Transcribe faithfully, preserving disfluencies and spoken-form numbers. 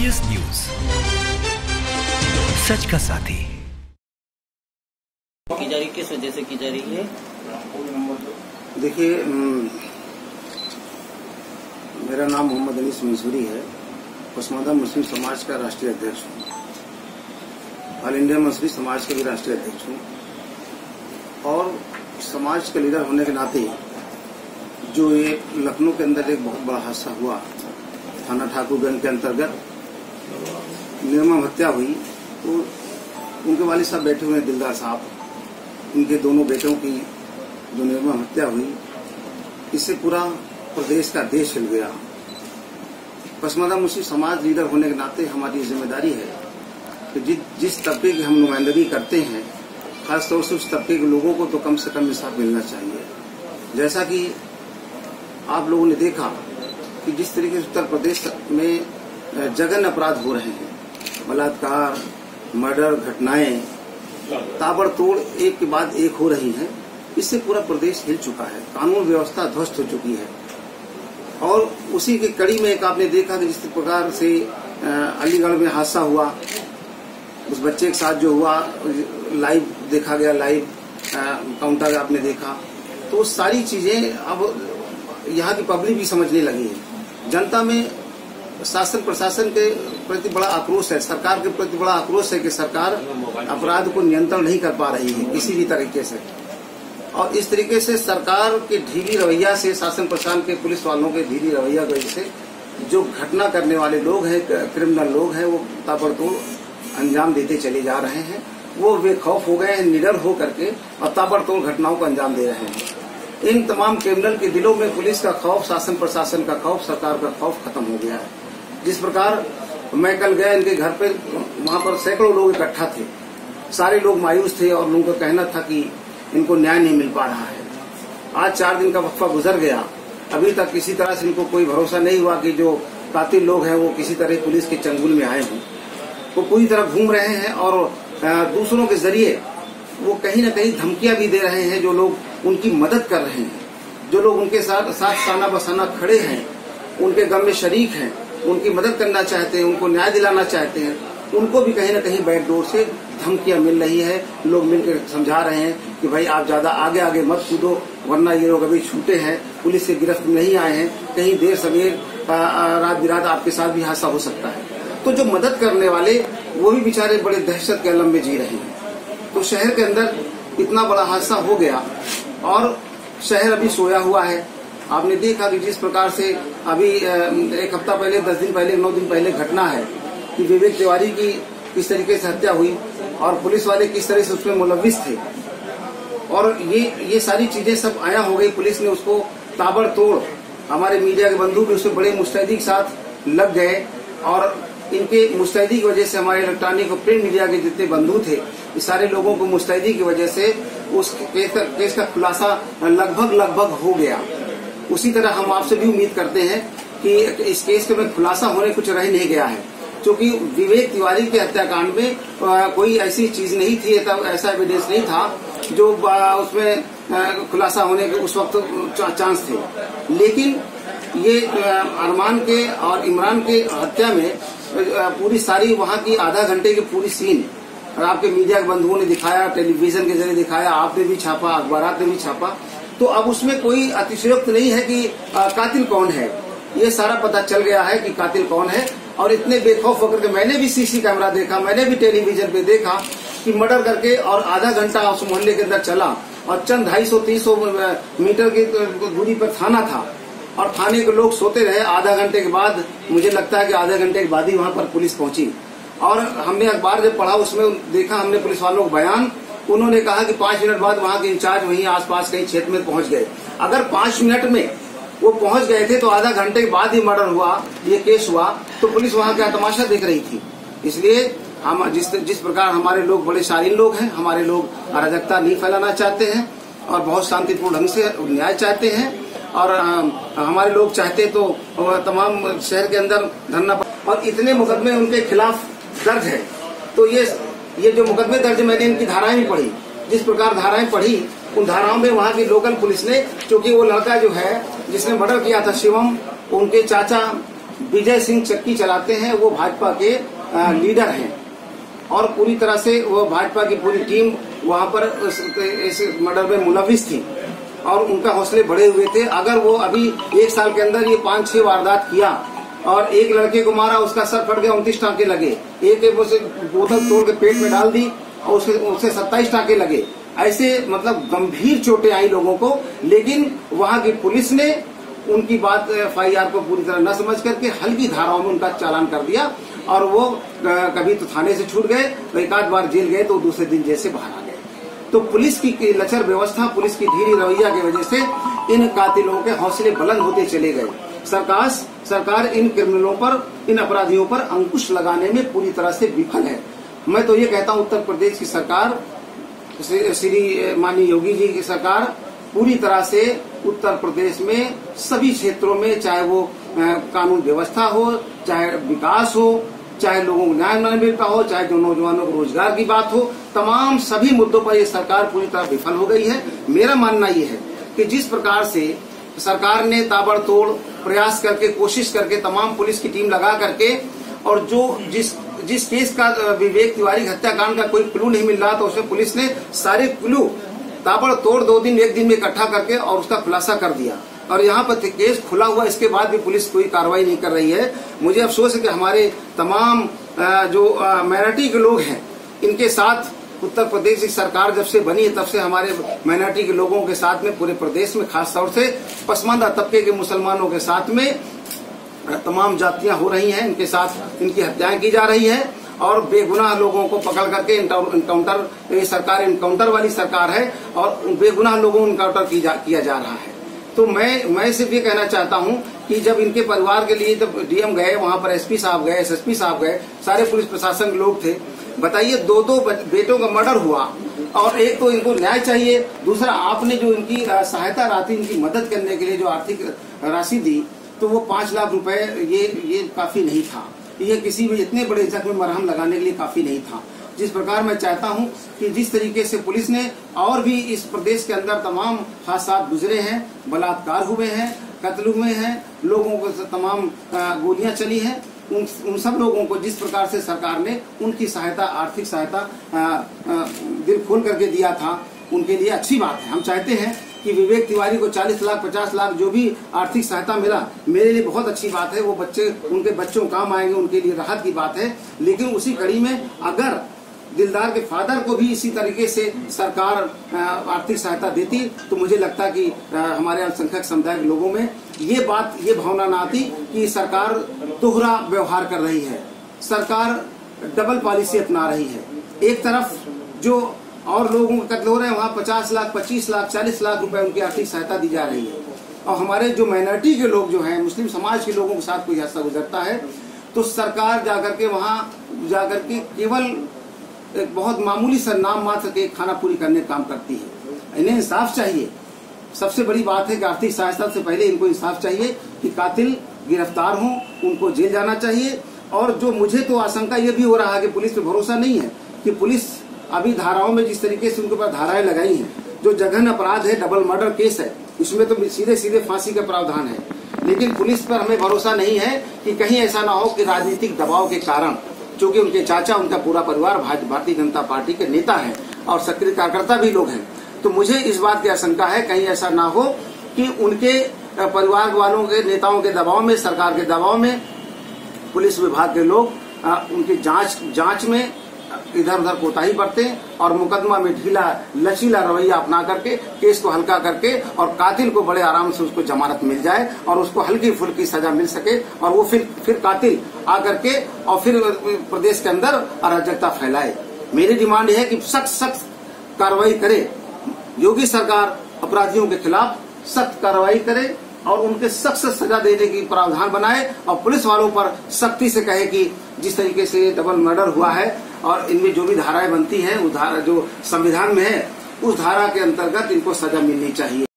IS news, सच का साथी। की जा रही किस वजह से की जा रही है? देखिए, मेरा नाम मोहम्मद अनीस मंसूरी है। पसमानदा मुस्लिम समाज का राष्ट्रीय अध्यक्ष हूँ। ऑल इंडिया मुस्लिम समाज का भी राष्ट्रीय अध्यक्ष हूँ। और समाज का लीडर होने के नाते जो एक लखनऊ के अंदर एक बहुत बड़ा हादसा हुआ, थाना ठाकुरगंज के अंतर्गत निर्मम हत्या हुई, तो उनके वालिद साहब बैठे हुए हैं, दिलदार साहब, उनके दोनों बेटों की जो निर्मम हत्या हुई, इससे पूरा प्रदेश का देश हिल गया। पसमानदा मुस्लिम समाज लीडर होने के नाते हमारी जिम्मेदारी है कि जिस जिस तबके की हम नुमाइंदगी करते हैं, खासतौर से उस तबके के लोगों को तो कम से कम इंसाफ मिलना चाहिए। जैसा कि आप लोगों ने देखा कि जिस तरीके से उत्तर प्रदेश में जघन्य अपराध हो रहे हैं, बलात्कार, मर्डर घटनाएं ताबड़तोड़ एक के बाद एक हो रही हैं, इससे पूरा प्रदेश हिल चुका है। कानून व्यवस्था ध्वस्त हो चुकी है। और उसी की कड़ी में एक आपने देखा कि जिस प्रकार से अलीगढ़ में हादसा हुआ, उस बच्चे के साथ जो हुआ, लाइव देखा गया, लाइव काउंटर आपने देखा, तो सारी चीजें अब यहाँ की पब्लिक भी समझने लगी है। जनता में शासन प्रशासन के प्रति बड़ा आक्रोश है, सरकार के प्रति बड़ा आक्रोश है कि सरकार अपराध को नियंत्रण नहीं कर पा रही है किसी भी तरीके से। और इस तरीके से सरकार के ढीली रवैया से, शासन प्रशासन के पुलिस वालों के ढीली रवैया की वजह से जो घटना करने वाले लोग हैं, क्रिमिनल लोग हैं, वो ताबड़तोड़ अंजाम देते चले जा रहे हैं। वो बेखौफ हो गए हैं, निडर हो करके और ताबड़तोड़ घटनाओं को अंजाम दे रहे हैं। इन तमाम क्रिमिनल के दिलों में पुलिस का खौफ, शासन प्रशासन का खौफ, सरकार का खौफ खत्म हो गया है। जिस प्रकार मैं कल गया इनके घर पे, वहां पर सैकड़ों लोग इकट्ठा थे, सारे लोग मायूस थे और लोगों का कहना था कि इनको न्याय नहीं मिल पा रहा है। आज चार दिन का वक्फा गुजर गया, अभी तक किसी तरह से इनको कोई भरोसा नहीं हुआ कि जो कातिल लोग हैं वो किसी तरह पुलिस के चंगुल में आए हों। वो पूरी तरह घूम रहे हैं और दूसरों के जरिए वो कहीं न कहीं धमकियां भी दे रहे हैं। जो लोग उनकी मदद कर रहे हैं, जो लोग उनके साथ साथ साना बसाना खड़े हैं, उनके गम में शरीक हैं, उनकी मदद करना चाहते हैं, उनको न्याय दिलाना चाहते हैं, उनको भी कहीं न कहीं बैकडोर से धमकियां मिल रही है। लोग मिलकर समझा रहे हैं कि भाई आप ज्यादा आगे आगे मत कूदो, वरना ये लोग अभी छूटे हैं, पुलिस से गिरफ्त नहीं आए हैं, कहीं देर सवेर रात बिरात आपके साथ भी हादसा हो सकता है। तो जो मदद करने वाले वो भी बेचारे बड़े दहशत के आलम में जी रहे हैं। तो शहर के अंदर इतना बड़ा हादसा हो गया और शहर अभी सोया हुआ है। आपने देखा कि जिस प्रकार से अभी एक हफ्ता पहले, दस दिन पहले, नौ दिन पहले घटना है कि विवेक तिवारी की किस तरीके से हत्या हुई और पुलिस वाले किस तरह से उसमें मुलविस थे। और ये ये सारी चीजें सब आया हो गई। पुलिस ने उसको ताबड़तोड़, हमारे मीडिया के बंधु भी उसमें बड़े मुस्तैदी के साथ लग गए और इनके मुस्तैदी की वजह से हमारे इलेक्ट्रॉनिक और प्रिंट मीडिया के जितने बंधु थे, इस सारे लोगों को मुस्तैदी की वजह से उस केस का, केस का खुलासा लगभग लगभग हो गया। उसी तरह हम आपसे भी उम्मीद करते हैं कि इस केस के में खुलासा होने कुछ रह नहीं गया है, क्योंकि विवेक तिवारी के हत्याकांड में कोई ऐसी चीज नहीं थी, ऐसा एविडेंस नहीं था जो उसमें खुलासा होने के उस वक्त चांस थे। लेकिन ये अरमान के और इमरान के हत्या में पूरी सारी वहां की आधा घंटे की पूरी सीन और आपके मीडिया के बंधुओं ने दिखाया, टेलीविजन के जरिए दिखाया, आपने भी छापा, अखबारात ने भी छापा। तो अब उसमें कोई अतिशयोक्त नहीं है कि कातिल कौन है। ये सारा पता चल गया है कि कातिल कौन है। और इतने बेखौफ होकर के मैंने भी सीसी कैमरा देखा, मैंने भी टेलीविजन पे देखा कि मर्डर करके और आधा घंटा उस मोहल्ले के अंदर चला और चंद ढाई सौ तीन सौ मीटर की दूरी पर थाना था और थाने के लोग सोते रहे। आधा घंटे के बाद, मुझे लगता है कि आधे घंटे के बाद ही वहां पर पुलिस पहुंची और हमने अखबार जब पढ़ा उसमें देखा हमने पुलिस वालों का बयान। उन्होंने कहा कि पांच मिनट बाद वहां के इंचार्ज वहीं आसपास कहीं क्षेत्र में पहुंच गए। अगर पांच मिनट में वो पहुंच गए थे तो आधा घंटे के बाद ही मर्डर हुआ, ये केस हुआ, तो पुलिस वहां क्या तमाशा देख रही थी। इसलिए हम जिस जिस प्रकार हमारे लोग बड़े शालीन लोग हैं, हमारे लोग अराजकता नहीं फैलाना चाहते हैं और बहुत शांतिपूर्ण ढंग से न्याय चाहते हैं और आ, हमारे लोग चाहते तो तमाम शहर के अंदर धरना, और इतने मुकदमे उनके खिलाफ दर्ज है। तो ये ये जो मुकदमे दर्ज, मैंने इनकी धाराएं भी पढ़ी, जिस प्रकार धाराएं पढ़ी उन धाराओं में वहाँ की लोकल पुलिस ने, क्योंकि वो लड़का जो है जिसने मर्डर किया था शिवम, उनके चाचा विजय सिंह चक्की चलाते हैं, वो भाजपा के लीडर हैं और पूरी तरह से वो भाजपा की पूरी टीम वहां पर इस मर्डर में मुलविस थी और उनका हौसले बढ़े हुए थे। अगर वो अभी एक साल के अंदर ये पांच छह वारदात किया और एक लड़के को मारा, उसका सर फट गया, उनतीस टांके लगे, एक उसे बोतल तोड़ के पेट में डाल दी और उसके उससे सत्ताईस टांके लगे, ऐसे मतलब गंभीर चोटें आई लोगों को। लेकिन वहां की पुलिस ने उनकी बात एफ आई आर को पूरी तरह न समझ करके हल्की धाराओं में उनका चालान कर दिया और वो कभी तो थाने से छूट गए, एक आध बार जेल गए तो दूसरे दिन जेल से बाहर आ गए। तो पुलिस की लचर व्यवस्था, पुलिस की ढीली रवैया की वजह से इन कातिलों के हौसले बुलंद होते चले गए। सरकार सरकार इन क्रिमिनलों पर, इन अपराधियों पर अंकुश लगाने में पूरी तरह से विफल है। मैं तो ये कहता हूं उत्तर प्रदेश की सरकार, श्री माननीय योगी जी की सरकार पूरी तरह से उत्तर प्रदेश में सभी क्षेत्रों में, चाहे वो कानून व्यवस्था हो, चाहे विकास हो, चाहे लोगों को न्याय न मिलता हो, चाहे जो नौजवानों को रोजगार की बात हो, तमाम सभी मुद्दों पर ये सरकार पूरी तरह विफल हो गई है। मेरा मानना ये है कि जिस प्रकार से सरकार ने ताबड़तोड़ प्रयास करके, कोशिश करके, तमाम पुलिस की टीम लगा करके और जो जिस जिस केस का विवेक तिवारी हत्याकांड का कोई क्लू नहीं मिल रहा था, उसमें पुलिस ने सारे क्लू ताबड़तोड़ दो दिन एक दिन में इकट्ठा करके और उसका खुलासा कर दिया और यहाँ पर केस खुला हुआ, इसके बाद भी पुलिस कोई कार्रवाई नहीं कर रही है। मुझे अफसोस है कि हमारे तमाम जो माइनॉरिटी के लोग हैं, इनके साथ उत्तर प्रदेश की सरकार जब से बनी है तब से हमारे माइनॉरिटी के लोगों के साथ में, पूरे प्रदेश में, खास तौर से पसमानदा तबके के मुसलमानों के साथ में तमाम जातियां हो रही हैं, इनके साथ इनकी हत्याएं की जा रही है और बेगुनाह लोगों को पकड़ करके इनकाउंटर, ये सरकार इनकाउंटर वाली सरकार है और बेगुनाह लोगों को इनकाउंटर किया जा रहा है। तो मैं मैं सिर्फ ये कहना चाहता हूं कि जब इनके परिवार के लिए जब डी एम गए, वहां पर एस पी साहब गए, एस एस पी साहब गए, सारे पुलिस प्रशासन के लोग थे, बताइए दो दो बेटों का मर्डर हुआ और एक तो इनको न्याय चाहिए, दूसरा आपने जो इनकी सहायता राशि, इनकी मदद करने के लिए जो आर्थिक राशि दी, तो वो पांच लाख रुपए ये ये काफी नहीं था, ये किसी भी इतने बड़े जख्म में मरहम लगाने के लिए काफी नहीं था। जिस प्रकार मैं चाहता हूं कि जिस तरीके से पुलिस ने और भी इस प्रदेश के अंदर तमाम हादसात गुजरे हैं, बलात्कार हुए हैं, कत्ल हुए हैं, लोगों को तमाम गोलियां चली हैं, उन, उन सब लोगों को जिस प्रकार से सरकार ने उनकी सहायता, आर्थिक सहायता दिल खोल करके दिया था, उनके लिए अच्छी बात है। हम चाहते हैं कि विवेक तिवारी को चालीस लाख पचास लाख जो भी आर्थिक सहायता मिला, मेरे लिए बहुत अच्छी बात है, वो बच्चे, उनके बच्चों काम आएंगे, उनके लिए राहत की बात है। लेकिन उसी कड़ी में अगर दिलदार के फादर को भी इसी तरीके से सरकार आर्थिक सहायता देती तो मुझे लगता कि हमारे अल्पसंख्यक समुदाय के लोगों में ये बात, ये भावना न आती कि सरकार दोहरा व्यवहार कर रही है, सरकार डबल पॉलिसी अपना रही है। एक तरफ जो और लोगों के कत्ल हो रहे हैं, वहाँ पचास लाख, पच्चीस लाख, चालीस लाख रुपए उनकी आर्थिक सहायता दी जा रही है और हमारे जो माइनॉरिटी के लोग जो हैं, मुस्लिम समाज के लोगों के साथ कोई हादसा गुजरता है तो सरकार जाकर के वहाँ जाकर के केवल एक बहुत मामूली सा नाम मात्र के खाना पूरी करने का काम करती है। इन्हें इंसाफ चाहिए। सबसे बड़ी बात है कि आर्थिक सहायता से पहले इनको इंसाफ चाहिए कि कातिल गिरफ्तार हों, उनको जेल जाना चाहिए। और जो मुझे तो आशंका ये भी हो रहा है कि पुलिस पे भरोसा नहीं है कि पुलिस अभी धाराओं में जिस तरीके से उनके ऊपर धाराएं लगाई हैं, जो जघन्य अपराध है, डबल मर्डर केस है, इसमें तो सीधे सीधे फांसी का प्रावधान है। लेकिन पुलिस पर हमें भरोसा नहीं है कि कहीं ऐसा ना हो कि राजनीतिक दबाव के कारण, क्योंकि उनके चाचा, उनका पूरा परिवार भारतीय जनता पार्टी के नेता हैं और सक्रिय कार्यकर्ता भी लोग हैं, तो मुझे इस बात की आशंका है कहीं ऐसा ना हो कि उनके परिवार वालों के, नेताओं के दबाव में, सरकार के दबाव में पुलिस विभाग के लोग उनकी जांच जांच में इधर उधर कोताही बरतें और मुकदमा में ढीला लचीला रवैया अपना करके केस को हल्का करके और कातिल को बड़े आराम से उसको जमानत मिल जाए और उसको हल्की फुल्की सजा मिल सके और वो फिर फिर कातिल आकर के और फिर प्रदेश के अंदर अराजकता फैलाए। मेरी डिमांड है कि सख्त सख्त कार्रवाई करे, योगी सरकार अपराधियों के खिलाफ सख्त कार्रवाई करे और उनके सख्त से सजा देने की प्रावधान बनाए और पुलिस वालों पर सख्ती से कहे कि जिस तरीके से डबल मर्डर हुआ है और इनमें जो भी धाराएं बनती हैं, उस धारा जो संविधान में है, उस धारा के अंतर्गत इनको सजा मिलनी चाहिए।